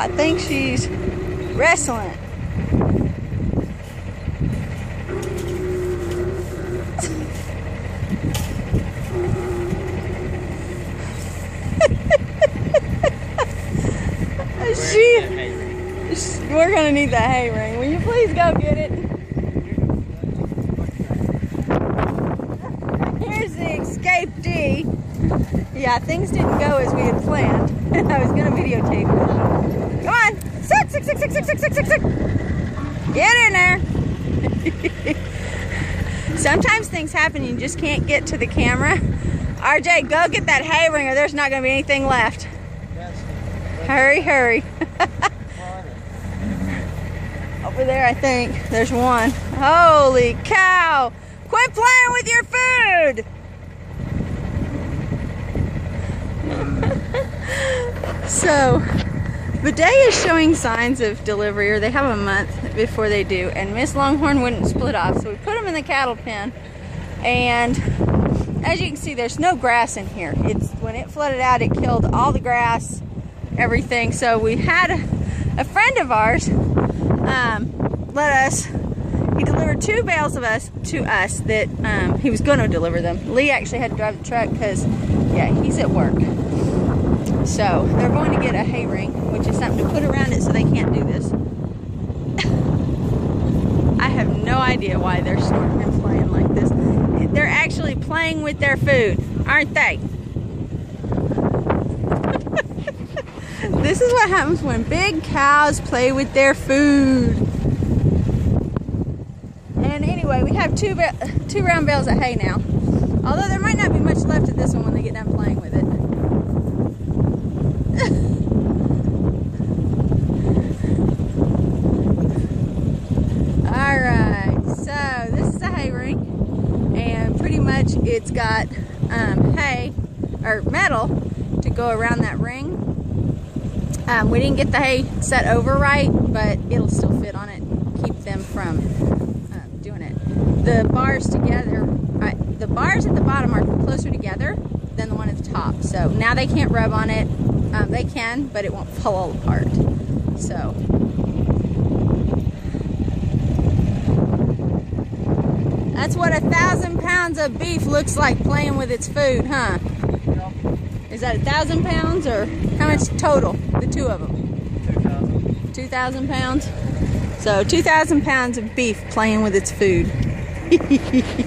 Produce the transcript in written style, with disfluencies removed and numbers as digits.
I think she's wrestling. We're gonna need that hay ring. Will you please go get it? Here's the escapee. Yeah, things didn't go as we had planned. I was gonna videotape it. Come on, sit. Get in there. Sometimes things happen, you just can't get to the camera. RJ, go get that hay ring or there's not gonna be anything left. Hurry. Over there, I think. There's one. Holy cow! Quit playing with your food! So, bidet is showing signs of delivery, or they have a month before they do, and Miss Longhorn wouldn't split off, so we put them in the cattle pen, and as you can see, there's no grass in here. When it flooded out, it killed all the grass, everything. So we had a friend of ours he delivered 2 bales of to us that he was going to deliver them. Lee actually had to drive the truck because, yeah, he's at work. So they're going to get a hay ring, which is something to put around it so they can't do this. I have no idea why they're snorting and playing like this. They're actually playing with their food, aren't they? This is what happens when big cows play with their food. And anyway, we have two round bales of hay now. Although there might not be much left of this one when they get done playing with it. Alright, so this is a hay ring. And pretty much it's got hay, or metal, to go around that ring. We didn't get the hay set over right, but it'll still fit on it and keep them from doing it. The bars together, the bars at the bottom are closer together than the one at the top. So now they can't rub on it. They can, but it won't fall all apart. So. That's what 1,000 pounds of beef looks like playing with its food, huh? Is that 1,000 pounds or how much total? The 2 of them? 2,000. 2,000 pounds? So 2,000 pounds of beef playing with its food.